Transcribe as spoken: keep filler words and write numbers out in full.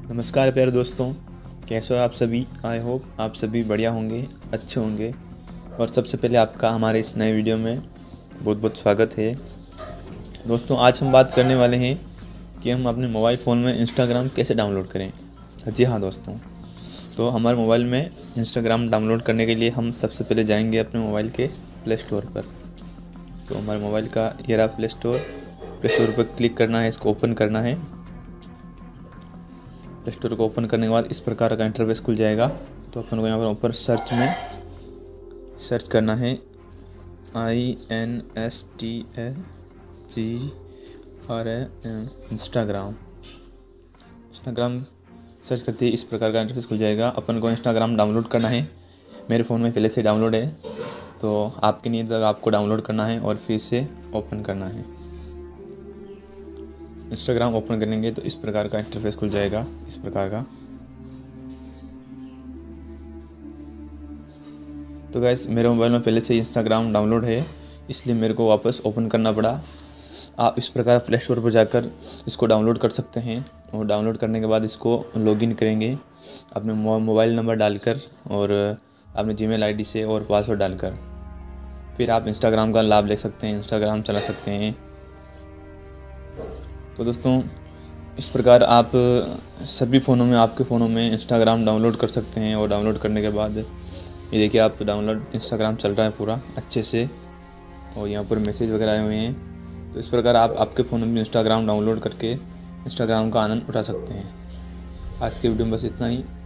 नमस्कार प्यारे दोस्तों, कैसे हो आप सभी। आई होप आप सभी बढ़िया होंगे, अच्छे होंगे। और सबसे पहले आपका हमारे इस नए वीडियो में बहुत बहुत स्वागत है। दोस्तों, आज हम बात करने वाले हैं कि हम अपने मोबाइल फ़ोन में इंस्टाग्राम कैसे डाउनलोड करें। जी हाँ दोस्तों, तो हमारे मोबाइल में इंस्टाग्राम डाउनलोड करने के लिए हम सबसे पहले जाएंगे अपने मोबाइल के प्ले स्टोर पर। तो हमारे मोबाइल का ये रहा प्ले स्टोर। प्ले स्टोर पर क्लिक करना है, इसको ओपन करना है। प्ले स्टोर को ओपन करने के बाद इस प्रकार का इंटरफेस खुल जाएगा। तो अपन को यहाँ पर ऊपर सर्च में सर्च करना है I N S T A G R A N Instagram. Instagram search करते ही इस प्रकार का इंटरफेस खुल जाएगा। अपन को इंस्टाग्राम डाउनलोड करना है। मेरे फ़ोन में पहले से डाउनलोड है, तो आपके नहीं तक आपको डाउनलोड करना है और फिर से ओपन करना है। इंस्टाग्राम ओपन करेंगे तो इस प्रकार का इंटरफेस खुल जाएगा, इस प्रकार का। तो गैस, मेरे मोबाइल में पहले से ही इंस्टाग्राम डाउनलोड है, इसलिए मेरे को वापस ओपन करना पड़ा। आप इस प्रकार प्ले स्टोर पर जाकर इसको डाउनलोड कर सकते हैं। और डाउनलोड करने के बाद इसको लॉगिन करेंगे अपने मोबाइल नंबर डालकर और अपने जीमेल आईडी से और पासवर्ड डालकर। फिर आप इंस्टाग्राम का लाभ ले सकते हैं, इंस्टाग्राम चला सकते हैं। तो दोस्तों, इस प्रकार आप सभी फ़ोनों में आपके फ़ोनों में इंस्टाग्राम डाउनलोड कर सकते हैं। और डाउनलोड करने के बाद ये देखिए, आप डाउनलोड इंस्टाग्राम चल रहा है पूरा अच्छे से, और यहाँ पर मैसेज वगैरह आए हुए हैं। तो इस प्रकार आप आपके फ़ोन में इंस्टाग्राम डाउनलोड करके इंस्टाग्राम का आनंद उठा सकते हैं। आज के वीडियो में बस इतना ही।